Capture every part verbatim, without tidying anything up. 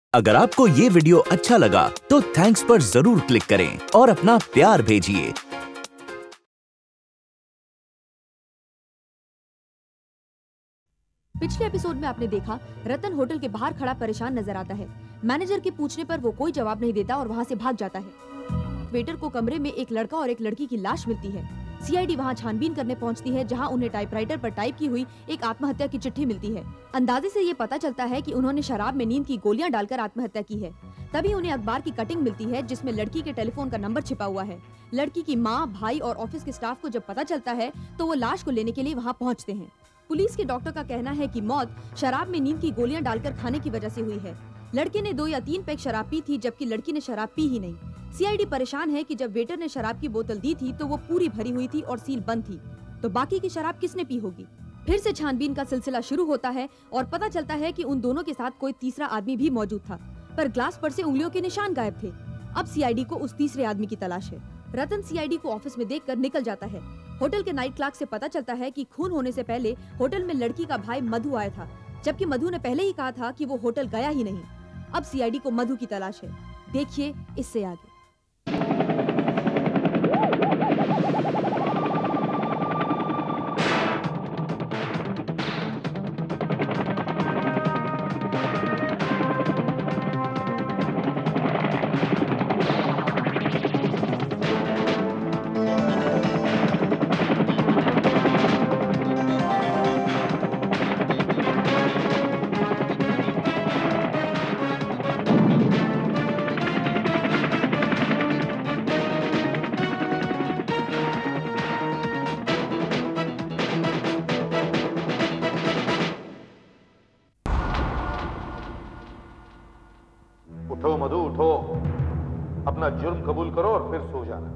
अगर आपको ये वीडियो अच्छा लगा तो थैंक्स पर जरूर क्लिक करें और अपना प्यार भेजिए। पिछले एपिसोड में आपने देखा रतन होटल के बाहर खड़ा परेशान नजर आता है। मैनेजर के पूछने पर वो कोई जवाब नहीं देता और वहाँ से भाग जाता है। वेटर को कमरे में एक लड़का और एक लड़की की लाश मिलती है। सीआईडी वहाँ छानबीन करने पहुँचती है, जहाँ उन्हें टाइपराइटर पर टाइप की हुई एक आत्महत्या की चिट्ठी मिलती है। अंदाजे से ये पता चलता है कि उन्होंने शराब में नींद की गोलियां डालकर आत्महत्या की है। तभी उन्हें अखबार की कटिंग मिलती है जिसमें लड़की के टेलीफोन का नंबर छिपा हुआ है। लड़की की माँ, भाई और ऑफिस के स्टाफ को जब पता चलता है तो वो लाश को लेने के लिए वहाँ पहुँचते हैं। पुलिस के डॉक्टर का कहना है कि मौत शराब में नींद की गोलियां डालकर खाने की वजह से हुई है। लड़के ने दो या तीन पैक शराब पी थी जबकि लड़की ने शराब पी ही नहीं। सीआईडी परेशान है कि जब वेटर ने शराब की बोतल दी थी तो वो पूरी भरी हुई थी और सील बंद थी, तो बाकी की शराब किसने पी होगी। फिर से छानबीन का सिलसिला शुरू होता है और पता चलता है कि उन दोनों के साथ कोई तीसरा आदमी भी मौजूद था, पर ग्लास पर से उंगलियों के निशान गायब थे। अब सीआईडी को उस तीसरे आदमी की तलाश है। रतन सीआईडी को ऑफिस में देखकर निकल जाता है। होटल के नाइट क्लर्क से पता चलता है कि खून होने से पहले होटल में लड़की का भाई मधु आया था, जबकि मधु ने पहले ही कहा था कि वो होटल गया ही नहीं। अब सीआईडी को मधु की तलाश है। देखिए इससे आगे। उठो मधु, उठो, अपना जुर्म कबूल करो और फिर सो जाना।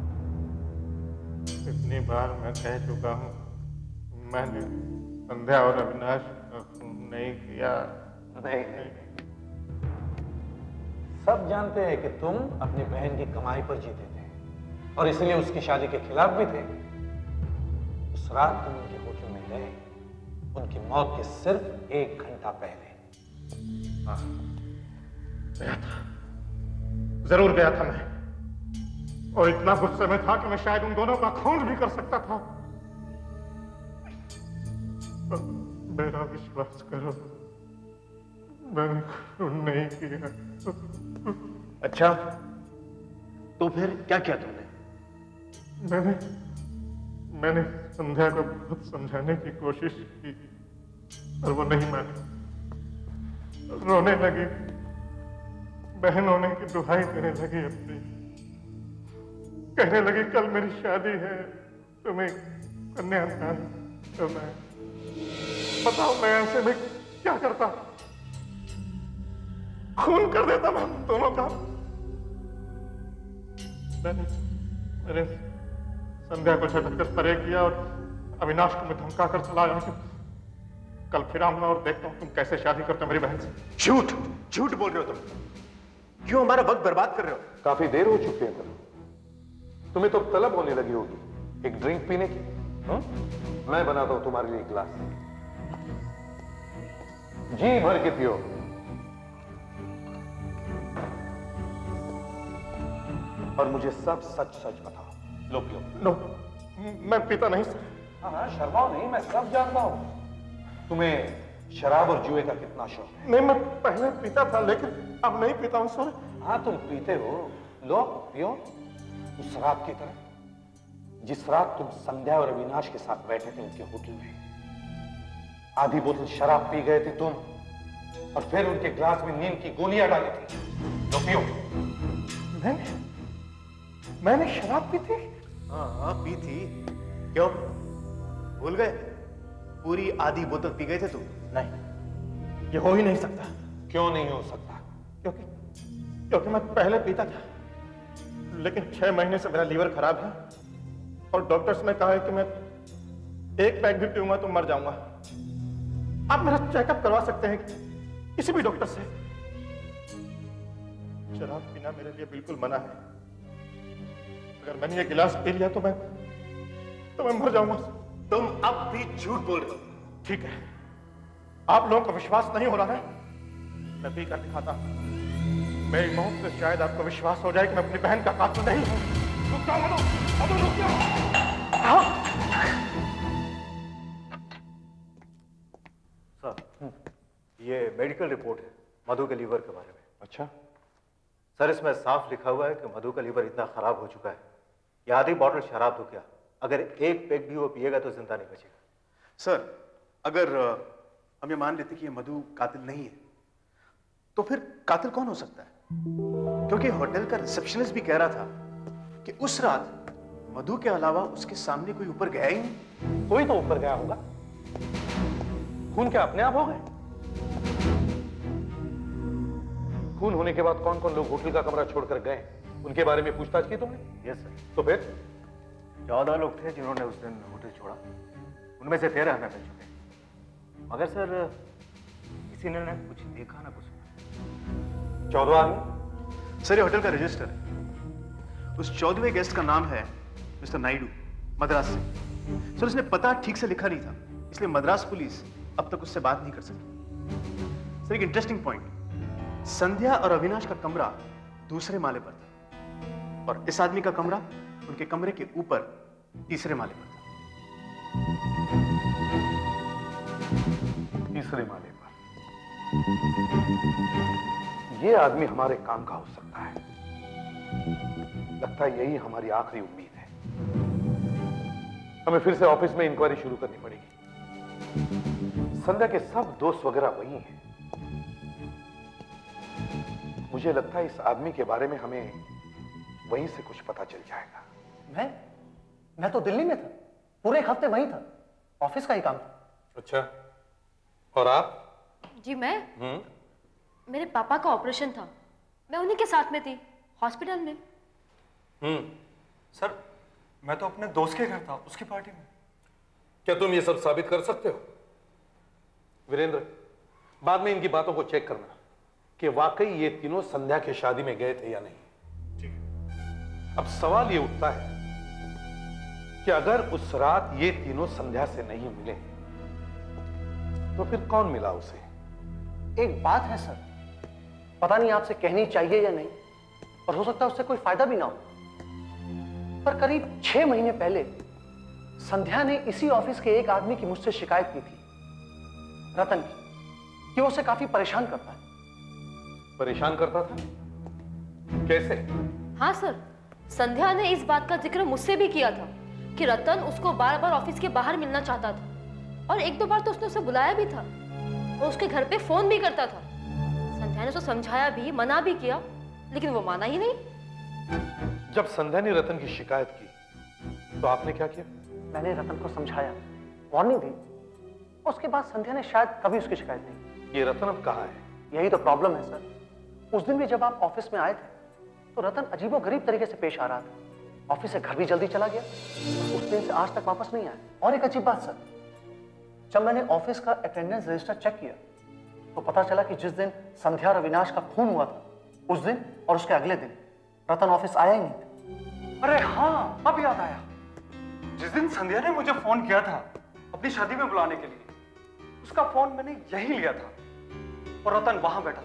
इतनी बार मैं कह चुका हूँ, मैंने संध्या और अविनाश नहीं किया। नहीं, नहीं। सब जानते हैं कि तुम अपनी बहन की कमाई पर जीते थे और इसलिए उसकी शादी के खिलाफ भी थे। उस रात तुम उनके होटल में गए, उनकी मौत के सिर्फ एक घंटा पहले। हाँ, गया था, जरूर गया था मैं, और इतना गुस्से में था कि मैं शायद उन दोनों का खून भी कर सकता था। मेरा विश्वास करो, मैंने खून नहीं किया। अच्छा, तो फिर क्या किया तुमने? मैंने मैंने संध्या को बहुत समझाने की कोशिश की और वो नहीं मानी। रोने लगी, बहन होने की दुहाई देने लगी अपनी, कहने लगी कल मेरी शादी है, तुम्हें कन्यादान करना है। बताओ मैं ऐसे में क्या करता? खून कर देता मैं दोनों का। मैंने मैंने संध्या को झटक कर परे किया और अविनाश को मैं धमका कर चला आया कि कल फिर आऊंगा और देखता हूं तुम कैसे शादी करते हो मेरी बहन से। झूठ झूठ बोल रहे हो तुम, क्यों हमारा वक्त बर्बाद कर रहे हो? काफी देर हो चुकी है तुम, तुम्हें तो तलब होने लगी होगी एक ड्रिंक पीने की। हा? मैं बनाता हूं तुम्हारे लिए गिलास, जी भर के पियो। और मुझे सब सच सच बताओ। लो पियो। नो, मैं पीता नहीं। हाँ हाँ, शर्माओ नहीं, मैं सब जानता हूं तुम्हें शराब और जुए का कितना शौक है। नहीं, मैं पहले पीता था लेकिन अब नहीं पीता हूं सर। हाँ तुम पीते हो, लो पियो। उस रात की तरह जिस रात तुम संध्या और अविनाश के साथ बैठे थे उनके होटल में, आधी बोतल शराब पी गए थे तुम और फिर उनके ग्लास में नींद की गोलियां डाली थी। लो पियो। मैंने मैंने शराब पी थी? हाँ हाँ पी थी। क्यों भूल गए? पूरी आधी बोतल पी गए थे तुम? नहीं, ये हो ही नहीं सकता। क्यों नहीं हो सकता? क्योंकि क्योंकि मैं पहले पीता था, लेकिन छह महीने से मेरा लीवर खराब है और डॉक्टर्स ने कहा है कि मैं एक पैक भी पीऊंगा तो मर जाऊंगा। आप मेरा चेकअप करवा सकते हैं किसी भी डॉक्टर से। शराब पीना मेरे लिए बिल्कुल मना है। अगर मैंने ये गिलास पी लिया तो मैं तो मैं मर जाऊंगा। तुम अब भी झूठ बोल रहे हो। ठीक है, आप लोगों को विश्वास नहीं हो रहा है मैं पी कर दिखाता। मेरी मौत से शायद आपको विश्वास हो जाए कि मैं अपनी बहन का कातिल नहीं हूं। रुक जाओ मधु, मधु रुक जाओ। सर, ये मेडिकल रिपोर्ट है मधु के लीवर के बारे में। अच्छा सर, इसमें साफ लिखा हुआ है कि मधु का लीवर इतना खराब हो चुका है कि आधी बॉटल शराब तो क्या, अगर एक पेग भी वो पिएगा तो जिंदा नहीं बचेगा। सर, अगर हम ये मान लेते कि ये मधु कातिल नहीं है, तो फिर कातिल कौन हो सकता है? क्योंकि होटल का रिसेप्शनिस्ट भी कह रहा था कि उस रात मधु के अलावा उसके सामने कोई ऊपर गया ही नहीं। कोई तो ऊपर गया होगा। खून क्या अपने आप हो गए? खून होने के बाद कौन कौन लोग होटल का कमरा छोड़कर गए, उनके बारे में पूछताछ की तुमने? Yes sir. तो फिर चौदह लोग थे जिन्होंने उस दिन होटल छोड़ा, उनमें से तेरह हमें मिल चुके, मगर सर किसी ने ना कुछ देखा ना कुछ। चौदह आदमी? सर, ये होटल का रजिस्टर है। उस चौदहवें गेस्ट का नाम है मिस्टर नायडू, मद्रास से। सर, उसने पता ठीक से लिखा नहीं था, इसलिए मद्रास पुलिस अब तक उससे बात नहीं कर सकी। सर, एक इंटरेस्टिंग पॉइंट, संध्या और अविनाश का कमरा दूसरे माले पर था और इस आदमी का कमरा उनके कमरे के ऊपर तीसरे माले पर था। तीसरे माले पर? यह आदमी हमारे काम का हो सकता है। लगता है यही हमारी आखिरी उम्मीद है। हमें फिर से ऑफिस में इंक्वायरी शुरू करनी पड़ेगी। संध्या के सब दोस्त वगैरह वही हैं। मुझे लगता है इस आदमी के बारे में हमें वहीं से कुछ पता चल जाएगा। मैं मैं तो दिल्ली में था, पूरे एक हफ्ते वहीं था, ऑफिस का ही काम था। अच्छा, और आप? जी मैं हम्म मेरे पापा का ऑपरेशन था, मैं उन्हीं के साथ में थी, हॉस्पिटल में। हम्म सर, मैं तो अपने दोस्त के घर था, उसकी पार्टी में। क्या तुम ये सब साबित कर सकते हो? वीरेंद्र, बाद में इनकी बातों को चेक करना कि वाकई ये तीनों संध्या की शादी में गए थे या नहीं। ठीक है। अब सवाल ये उठता है कि अगर उस रात ये तीनों संध्या से नहीं मिले तो फिर कौन मिला उसे? एक बात है सर, पता नहीं आपसे कहनी चाहिए या नहीं, और हो सकता है उससे कोई फायदा भी ना हो, पर करीब छह महीने पहले संध्या ने इसी ऑफिस के एक आदमी की मुझसे शिकायत की थी, रतन की, कि वो उसे काफी परेशान करता है। परेशान करता था? कैसे? हाँ सर, संध्या ने इस बात का जिक्र मुझसे भी किया था कि रतन उसको बार बार ऑफिस के बाहर मिलना चाहता था, और एक दो बार तो उसने उसे बुलाया भी था और उसके घर पे फोन भी करता था। संध्या ने उसे समझाया भी, मना भी किया, लेकिन वो माना ही नहीं। जब संध्या ने रतन की शिकायत की तो आपने क्या किया? मैंने रतन को समझाया, वार्निंग दी, उसके बाद संध्या ने शायद कभी उसकी शिकायत नहीं। ये रतन अब कहाँ है? यही तो प्रॉब्लम है सर। उस दिन भी जब आप ऑफिस में आए थे तो रतन अजीबोगरीब तरीके से पेश आ रहा था। ऑफिस से घर भी जल्दी चला गया, उस दिन से आज तक वापस नहीं आया। और एक अजीब बात सर, जब मैंने ऑफिस का अटेंडेंस रजिस्टर चेक किया तो पता चला कि जिस दिन संध्या और अविनाश का खून हुआ था, उस दिन और उसके अगले दिन रतन ऑफिस आया ही नहीं था। अरे हाँ, अब याद आया। जिस दिन संध्या ने मुझे फोन किया था अपनी शादी में बुलाने के लिए, उसका फोन मैंने यही लिया था और रतन वहां बैठा था।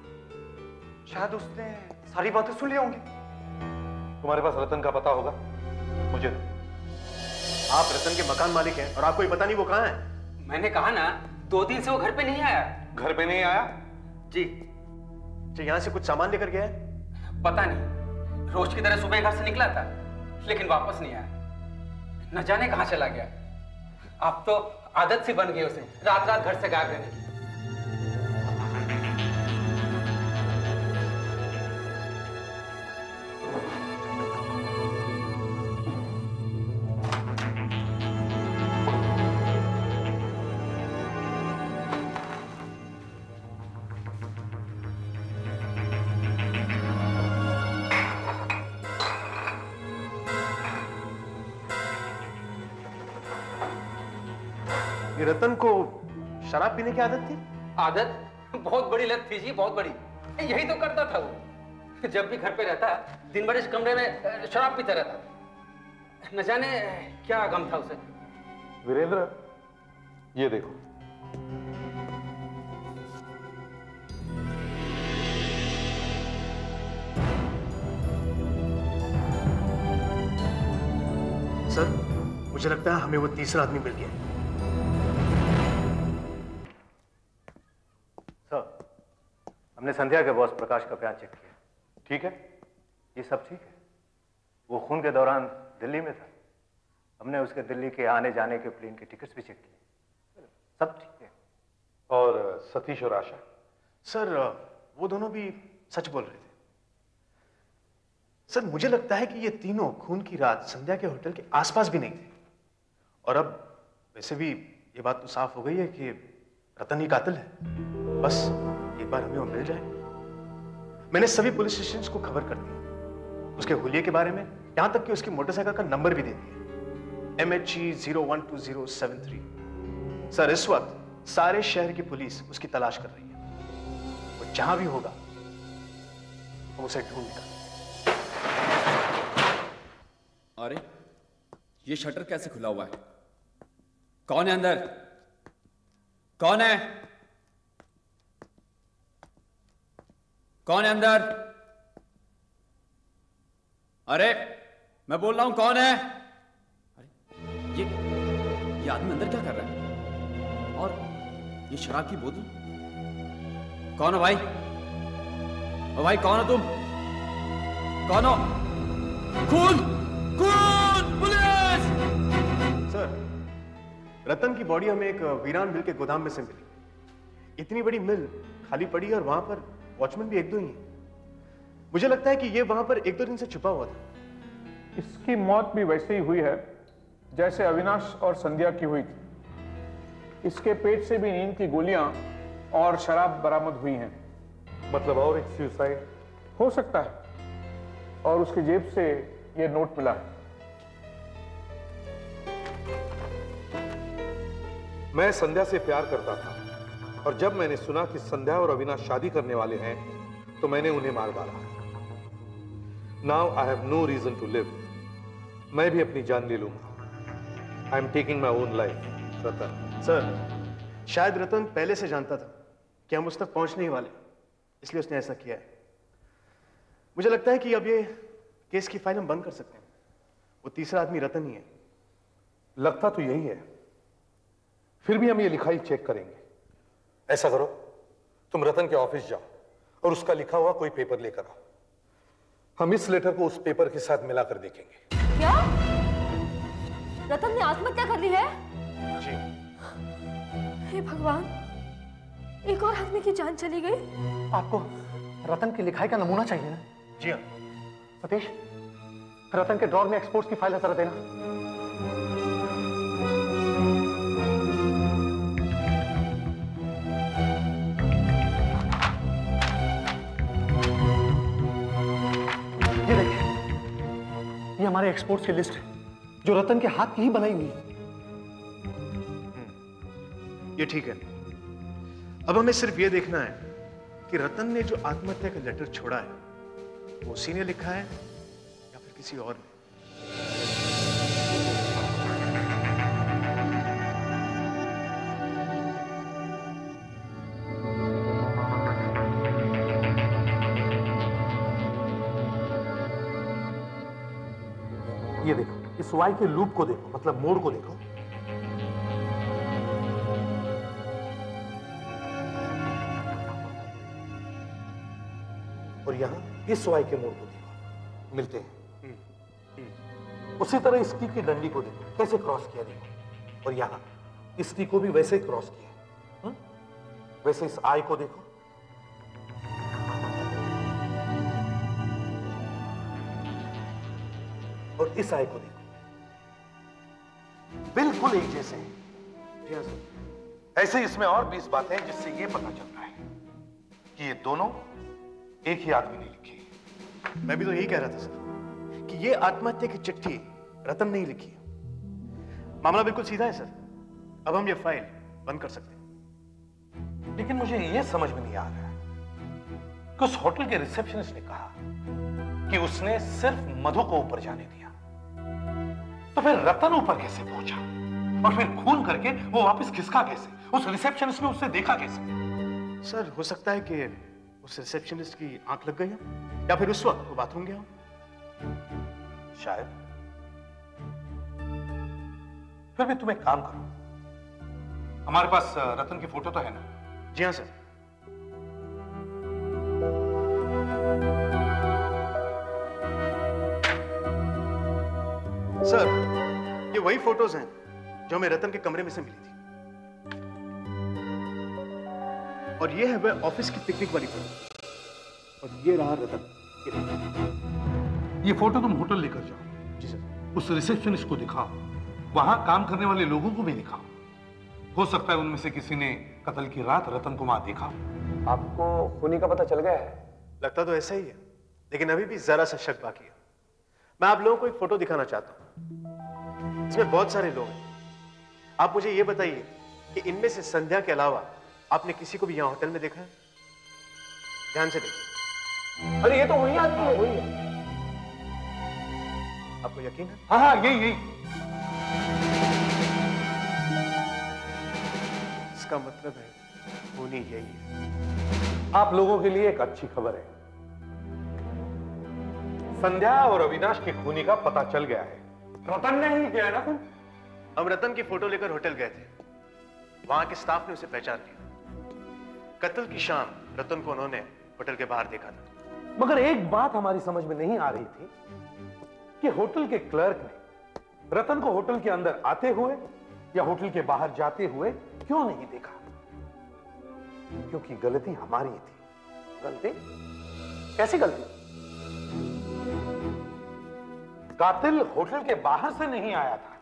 शायद उसने सारी बातें सुन ली होंगी। तुम्हारे पास रतन का पता होगा? मुझे दो। आप रतन के मकान मालिक हैं और आपको ये पता नहीं वो कहाँ है? मैंने कहा ना, दो दिन से वो घर पे नहीं आया। घर पे नहीं आया? जी। जो यहाँ से कुछ सामान लेकर गया है? पता नहीं, रोज की तरह सुबह घर से निकला था लेकिन वापस नहीं आया। न जाने कहां चला गया। अब तो आदत सी बन गई उसे रात रात घर से गायब रहने की। रतन को शराब पीने की आदत थी? आदत? बहुत बड़ी लत थी जी, बहुत बड़ी। यही तो करता था वो। जब भी घर पे रहता, दिन भर इस कमरे में शराब पीता रहता। न जाने क्या गम था उसे। वीरेंद्र, ये देखो, सर, मुझे लगता है हमें वो तीसरा आदमी मिल गया। सर, हमने संध्या के बॉस प्रकाश का बयान चेक किया। ठीक है, ये सब ठीक है। वो खून के दौरान दिल्ली में था। हमने उसके दिल्ली के आने जाने के प्लेन के टिकट्स भी चेक किए, सब ठीक है। और सतीश और आशा? सर, वो दोनों भी सच बोल रहे थे। सर, मुझे लगता है कि ये तीनों खून की रात संध्या के होटल के आसपास भी नहीं थे। और अब वैसे भी ये बात तो साफ हो गई है कि रतन ही कातिल है। बस एक बार हमें वो मिल जाए। मैंने सभी पुलिस स्टेशंस को खबर कर दी, उसके हुलिये के बारे में, यहां तक कि उसकी मोटरसाइकिल का नंबर भी दे दिया, M H E zero one two zero seven three. Sir, इस वक्त सारे शहर की पुलिस उसकी तलाश कर रही है। वो जहां भी होगा हम उसे ढूंढ निकालेंगे। अरे, ये शटर कैसे खुला हुआ है? कौन है अंदर? कौन है? कौन है अंदर? अरे, मैं बोल रहा हूं, कौन है? अरे, ये ये आदमी अंदर क्या कर रहा है? और ये शराब की बोतल? कौन हो भाई? ओ भाई, कौन हो तुम? कौन हो? खून! खून! पुलिस! सर, रतन की बॉडी हमें एक वीरान मिल के गोदाम में से मिली। इतनी बड़ी मिल खाली पड़ी है और वहां पर वॉचमैन भी एक दो ही है। मुझे लगता है कि ये वहां पर एक दो दिन से छुपा हुआ था। इसकी मौत भी वैसे ही हुई है जैसे अविनाश और संध्या की हुई थी। इसके पेट से भी नींद की गोलियां और शराब बरामद हुई हैं। मतलब और एक सुसाइड हो सकता है। और उसकी जेब से यह नोट मिला है। मैं संध्या से प्यार करता था और जब मैंने सुना कि संध्या और अविनाश शादी करने वाले हैं तो मैंने उन्हें मार डाला। Now I have no reason to live. मैं भी अपनी जान ले लूंगा। I am taking my own life. Ratan sir, शायद रतन पहले से जानता था कि हम उस तक पहुंचने ही वाले, इसलिए उसने ऐसा किया है। मुझे लगता है कि अब ये केस की फाइल हम बंद कर सकते हैं। वो तीसरा आदमी रतन ही है। लगता तो यही है, फिर भी हम ये लिखाई चेक करेंगे। ऐसा करो, तुम रतन के ऑफिस जाओ और उसका लिखा हुआ कोई पेपर लेकर आओ। हम इस लेटर को उस पेपर के साथ मिलाकर देखेंगे। क्या? रतन ने आत्महत्या कर ली है? जी। हे भगवान, एक और आदमी की जान चली गई। आपको रतन की लिखाई का नमूना चाहिए ना? जी हाँ। सतीश, रतन के ड्रॉर में एक्सपोर्ट्स की फाइल जरा देना। ये देखिए, ये हमारे एक्सपोर्ट्स की लिस्ट है जो रतन के हाथ की ही बनाई हुई है। ये ठीक है। अब हमें सिर्फ ये देखना है कि रतन ने जो आत्महत्या का लेटर छोड़ा है वो उसी ने लिखा है या फिर किसी और ने। ये देखो, इस वाई के लूप को देखो, मतलब मोड़ को देखो। और यहां इस वाई के मोड़ को देखो, मिलते हैं। उसी तरह इस टी की डंडी को देखो, कैसे क्रॉस किया देखो। और यहां इस टी को भी वैसे ही क्रॉस किया। हुँ? वैसे इस आई को देखो। और इस आई को देखो, बिल्कुल एक जैसे हैं। ऐसे इसमें और बीस बातें हैं जिससे यह पता चलता है कि ये दोनों एक ही आदमी ने लिखी है। मैं भी तो यही कह रहा था सर कि ये आत्महत्या की चिट्ठी रतन ने ही लिखी है। मामला बिल्कुल सीधा है सर। अब हम ये फाइल बंद कर सकते हैं। लेकिन मुझे यह समझ में नहीं आ रहा है कि उस होटल के रिसेप्शनिस्ट ने कहा कि उसने सिर्फ मधु को ऊपर जाने दिया, तो फिर रतन ऊपर कैसे पहुंचा? और फिर खून करके वो वापस खिसका कैसे? उस रिसेप्शनिस्ट ने उसे देखा कैसे? सर, हो सकता है कि उस रिसेप्शनिस्ट की आंख लग गई हो या फिर उस वक्त वो बाथरूम गया हो। शायद। फिर भी तुम एक काम करो, हमारे पास रतन की फोटो तो है ना? जी हाँ सर। सर, ये वही फोटोज हैं जो हमें रतन के कमरे में से मिली थी। और ये है वह ऑफिस की पिकनिक वाली फोटो। और ये रहा रतन। ये फोटो तुम होटल लेकर जाओ। जी सर। उस रिसेप्शनिस्ट को दिखाओ, वहां काम करने वाले लोगों को भी दिखाओ। हो सकता है उनमें से किसी ने कत्ल की रात रतन को वहां देखा। आपको खूनी का पता चल गया है? लगता तो ऐसा ही है, लेकिन अभी भी जरा सा शक बाकी है। मैं आप लोगों को एक फोटो दिखाना चाहता हूं। इसमें बहुत सारे लोग हैं। आप मुझे यह बताइए कि इनमें से संध्या के अलावा आपने किसी को भी यहां होटल में देखा है? ध्यान से देखिए। अरे ये तो वही आदमी है। वही है। आपको यकीन है? हाँ हाँ यही यही। इसका मतलब है खूनी यही है। आप लोगों के लिए एक अच्छी खबर है, संध्या और अविनाश के खूनी का पता चल गया है। रतन ने ही किया है ना तुम? हम रतन की फोटो लेकर होटल गए थे। वहां के स्टाफ ने उसे पहचान लिया। कत्ल की शाम रतन को उन्होंने होटल के बाहर देखा था। मगर एक बात हमारी समझ में नहीं आ रही थी कि होटल के क्लर्क ने रतन को होटल के अंदर आते हुए या होटल के बाहर जाते हुए क्यों नहीं देखा? क्योंकि गलती हमारी थी। गलती? कैसी गलती? कातिल होटल के बाहर से नहीं आया था,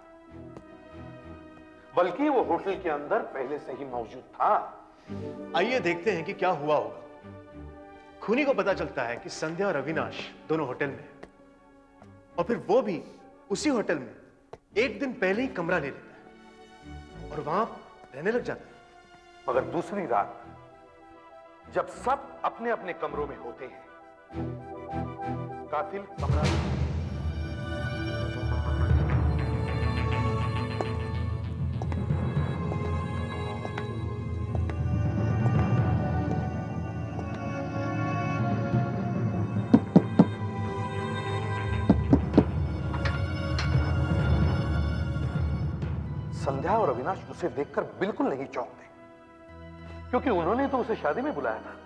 बल्कि वो होटल के अंदर पहले से ही मौजूद था। आइए देखते हैं कि क्या हुआ होगा। खूनी को पता चलता है कि संध्या और अविनाश दोनों होटल में हैं, और फिर वो भी उसी होटल में एक दिन पहले ही कमरा ले लेता है और वहां रहने लग जाता है। मगर दूसरी रात जब सब अपने अपने कमरों में होते हैं, कातिल कमरा संध्या और अविनाश उसे देखकर बिल्कुल नहीं चौंकते, क्योंकि उन्होंने तो उसे शादी में बुलाया था।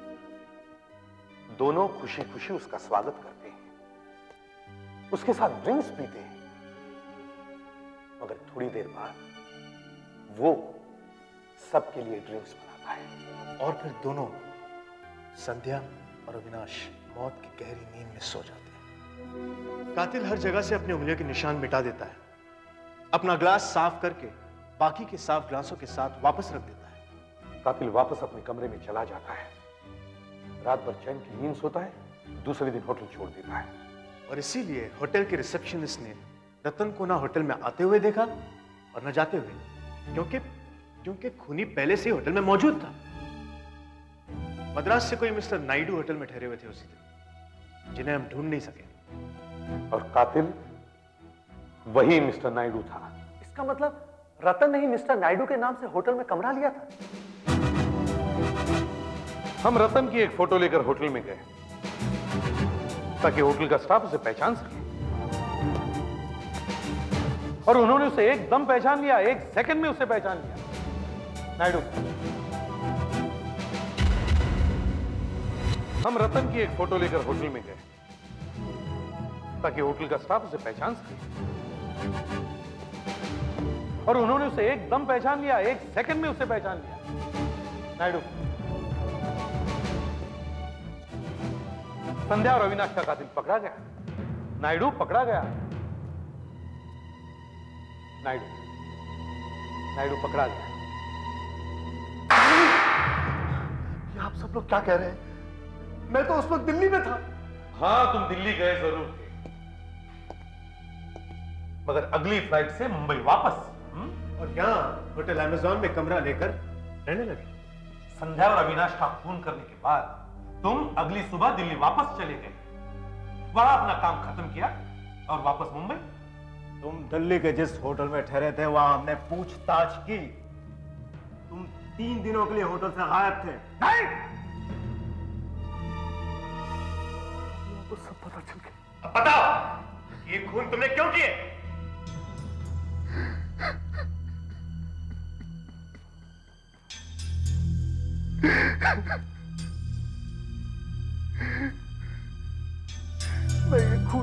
दोनों खुशी खुशी उसका स्वागत करते हैं, उसके साथ ड्रिंक्स पीते हैं। मगर थोड़ी देर बाद वो सबके लिए ड्रिंक्स बनाता है और फिर दोनों संध्या और अविनाश मौत की गहरी नींद में सो जाते हैं। कातिल हर जगह से अपनी उंगलियों के निशान मिटा देता है, अपना ग्लास साफ करके बाकी के साफ ग्लासों के साथ वापस रख देता है। कातिल वापस अपने कमरे में चला जाता है, रात भर चैन की नींद सोता है, दूसरे दिन होटल छोड़ देता है। और इसीलिए होटल के रिसेप्शनिस्ट ने रतन को ना होटल में आते हुए देखा और ना जाते हुए, क्योंकि क्योंकि खूनी पहले से ही होटल में मौजूद था। मद्रास से कोई मिस्टर नायडू होटल में ठहरे हुए थे उसी दिन, जिन्हें हम ढूंढ नहीं सके। और कातिल वही मिस्टर नायडू था। इसका मतलब रतन ने ही मिस्टर नायडू के नाम से होटल में कमरा लिया था। हम रतन की एक फोटो लेकर होटल में गए ताकि होटल का स्टाफ उसे पहचान सके, और उन्होंने उसे एकदम पहचान लिया, एक सेकंड में उसे पहचान लिया। नायडू, हम रतन की एक फोटो लेकर होटल में गए ताकि होटल का स्टाफ उसे पहचान सके, और उन्होंने उसे एकदम पहचान लिया, एक सेकंड में उसे पहचान लिया। नायडू, संध्या और अविनाश का कातिल पकड़ा गया। नायडू पकड़ा गया। नायडू नायडू पकड़ा गया। ये आप सब लोग क्या कह रहे हैं? मैं तो उस वक्त दिल्ली में था। हाँ, तुम दिल्ली गए जरूर थे, मगर अगली फ्लाइट से मुंबई वापस, हुँ? और यहां होटल अमेज़न में कमरा लेकर रहने लगे। संध्या और अविनाश का खून करने के बाद तुम अगली सुबह दिल्ली वापस चले गए, वहां अपना काम खत्म किया और वापस मुंबई। तुम दिल्ली के जिस होटल में ठहरे थे वहां हमने पूछताछ की। तुम तीन दिनों के लिए होटल से गायब थे। नहीं, वो सब पता चल गया। अब बताओ, ये खून तुमने क्यों किए?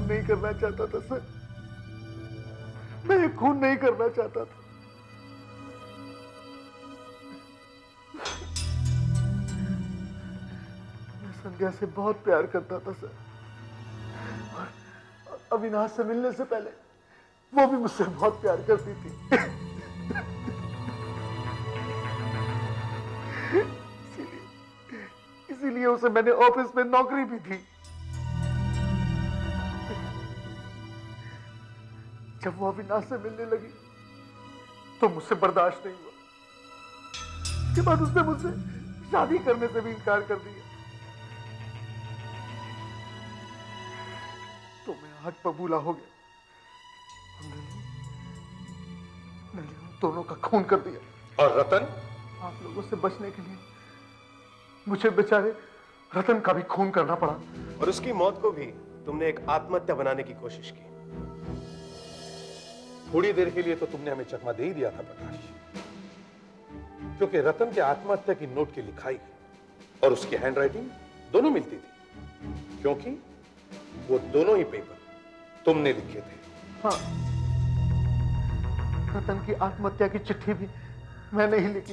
नहीं करना चाहता था सर, मैं ये खून नहीं करना चाहता था। मैं संध्या से बहुत प्यार करता था सर, और अविनाश से मिलने से पहले वो भी मुझसे बहुत प्यार करती थी। इसीलिए इसीलिए उसे मैंने ऑफिस में नौकरी भी दी। जब वो अविनाश से मिलने लगी तो मुझसे बर्दाश्त नहीं हुआ। उसके बाद उसने मुझसे शादी करने से भी इनकार कर दिया। तो मैं आग बबूला हो गया, मैंने उन दोनों का खून कर दिया। और रतन? आप लोगों से बचने के लिए मुझे बेचारे रतन का भी खून करना पड़ा। और उसकी मौत को भी तुमने एक आत्महत्या बनाने की कोशिश की। थोड़ी देर के लिए तो तुमने हमें चकमा दे ही दिया था प्रकाश, क्योंकि रतन के आत्महत्या की नोट की लिखाई और उसकी हैंडराइटिंग दोनों मिलती थी, क्योंकि वो दोनों ही पेपर तुमने लिखे थे। हाँ, रतन की आत्महत्या की चिट्ठी भी मैंने ही लिखी,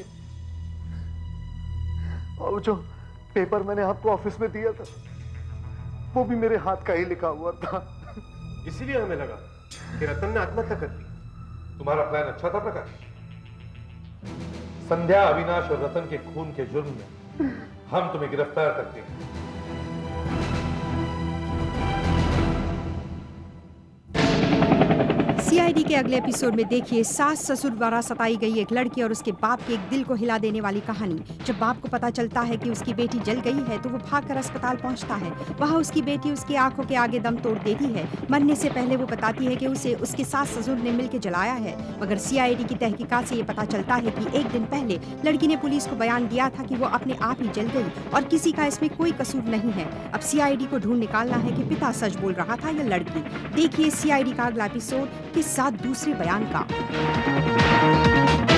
और जो पेपर मैंने आपको ऑफिस में दिया था वो भी मेरे हाथ का ही लिखा हुआ था। इसीलिए हमें लगा कि रतन ने आत्महत्या कर ली। तुम्हारा प्लान अच्छा था प्रकाश। संध्या, अविनाश और रतन के खून के जुर्म में हम तुम्हें गिरफ्तार करते हैं। सीआईडी के अगले एपिसोड में देखिए सास ससुर द्वारा सताई गई एक लड़की और उसके बाप के एक दिल को हिला देने वाली कहानी। जब बाप को पता चलता है कि उसकी बेटी जल गई है तो वो भागकर अस्पताल पहुंचता है। वहां उसकी बेटी उसकी आंखों के आगे दम तोड़ देती है। मरने से पहले वो बताती है कि उसे उसके सास ससुर ने मिलकर जलाया है, मगर सीआईडी की तहकीकात से ये पता चलता है कि एक दिन पहले लड़की ने पुलिस को बयान दिया था कि वो अपने आप ही जल गई और किसी का इसमें कोई कसूर नहीं है। अब सीआईडी को ढूंढ निकालना है कि पिता सच बोल रहा था या लड़की। देखिए सीआईडी का अगला एपिसोड के साथ दूसरे बयान का।